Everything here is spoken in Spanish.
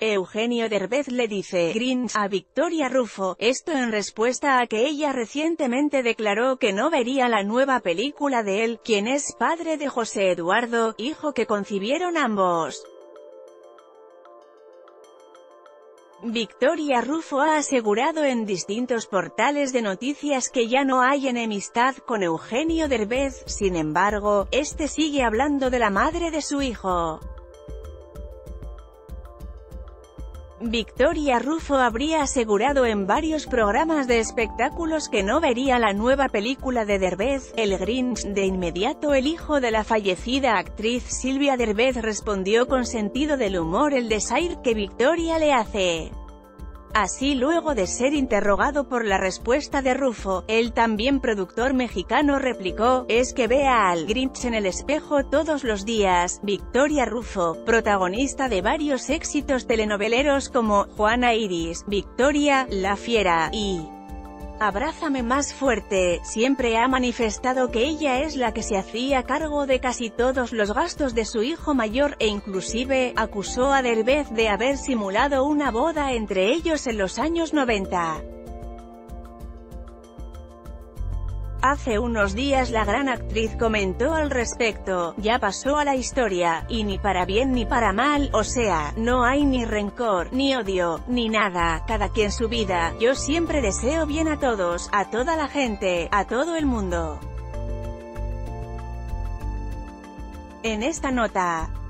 Eugenio Derbez le dice Grinch a Victoria Rufo, esto en respuesta a que ella recientemente declaró que no vería la nueva película de él, quien es padre de José Eduardo, hijo que concibieron ambos. Victoria Rufo ha asegurado en distintos portales de noticias que ya no hay enemistad con Eugenio Derbez, sin embargo, este sigue hablando de la madre de su hijo. Victoria Rufo habría asegurado en varios programas de espectáculos que no vería la nueva película de Derbez, El Grinch. De inmediato el hijo de la fallecida actriz Silvia Derbez respondió con sentido del humor el desaire que Victoria le hace. Así, luego de ser interrogado por la respuesta de Rufo, el también productor mexicano replicó, es que vea al Grinch en el espejo todos los días. Victoria Rufo, protagonista de varios éxitos telenoveleros como Juana Iris, Victoria, La Fiera, y Abrázame más fuerte, siempre ha manifestado que ella es la que se hacía cargo de casi todos los gastos de su hijo mayor, e inclusive, acusó a Derbez de haber simulado una boda entre ellos en los años 90. Hace unos días la gran actriz comentó al respecto, ya pasó a la historia, y ni para bien ni para mal, o sea, no hay ni rencor, ni odio, ni nada, cada quien su vida, yo siempre deseo bien a todos, a toda la gente, a todo el mundo. En esta nota